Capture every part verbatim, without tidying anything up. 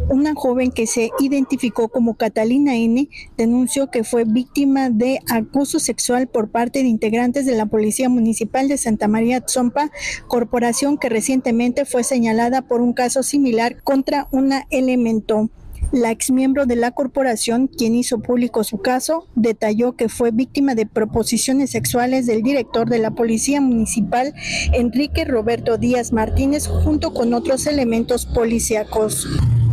Una joven que se identificó como Catalina N. denunció que fue víctima de acoso sexual por parte de integrantes de la Policía Municipal de Santa María Tzompa, corporación que recientemente fue señalada por un caso similar contra una elemento. La exmiembro de la corporación, quien hizo público su caso, detalló que fue víctima de proposiciones sexuales del director de la Policía Municipal, Enrique Roberto Díaz Martínez, junto con otros elementos policíacos.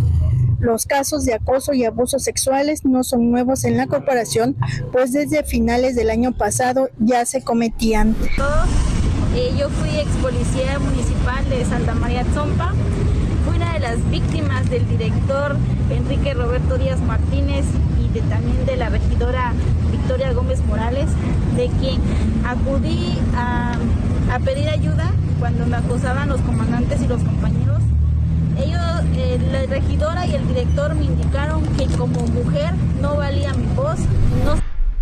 Los casos de acoso y abusos sexuales no son nuevos en la corporación, pues desde finales del año pasado ya se cometían. Eh, yo fui ex policía municipal de Santa María Tzompa. Fui una de las víctimas del director Enrique Roberto Díaz Martínez y de, también de la regidora Victoria Gómez Morales, de quien acudí a, a pedir ayuda cuando me acosaban los comandantes y los compañeros. Ellos, eh, la regidora y el director me indicaron que como mujer no valía mi voz. No...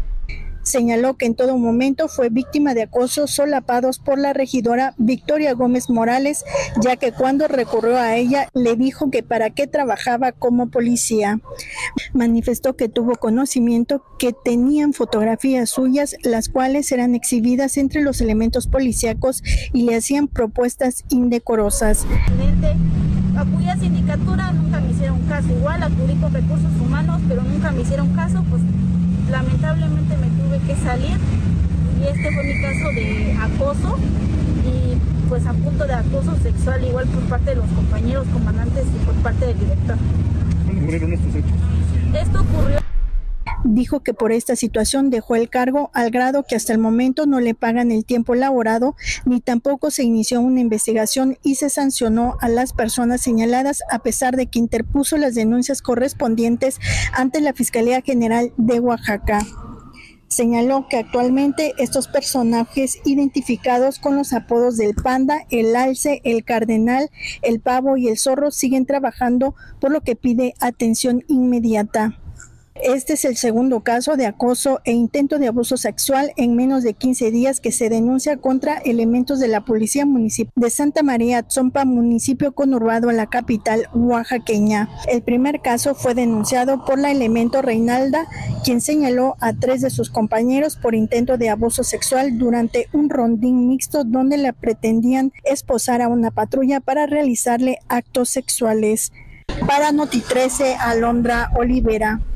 Señaló que en todo momento fue víctima de acosos solapados por la regidora Victoria Gómez Morales, ya que cuando recurrió a ella le dijo que para qué trabajaba como policía. Manifestó que tuvo conocimiento que tenían fotografías suyas, las cuales eran exhibidas entre los elementos policíacos y le hacían propuestas indecorosas. Acudí a sindicatura, nunca me hicieron caso. Igual acudí con recursos humanos, pero nunca me hicieron caso, pues lamentablemente me tuve que salir y este fue mi caso de acoso y pues a punto de acoso sexual igual por parte de los compañeros comandantes y por parte del director. ¿Cuándo ocurrieron estos hechos? Esto ocurrió. Dijo que por esta situación dejó el cargo al grado que hasta el momento no le pagan el tiempo laborado, ni tampoco se inició una investigación y se sancionó a las personas señaladas, a pesar de que interpuso las denuncias correspondientes ante la Fiscalía General de Oaxaca. Señaló que actualmente estos personajes identificados con los apodos del Panda, el Alce, el Cardenal, el Pavo y el Zorro siguen trabajando, por lo que pide atención inmediata. Este es el segundo caso de acoso e intento de abuso sexual en menos de quince días que se denuncia contra elementos de la Policía Municipal de Santa María Tzompa, municipio conurbado a la capital oaxaqueña. El primer caso fue denunciado por la elemento Reinalda, quien señaló a tres de sus compañeros por intento de abuso sexual durante un rondín mixto donde la pretendían esposar a una patrulla para realizarle actos sexuales. Para Noti trece, Alondra Olivera.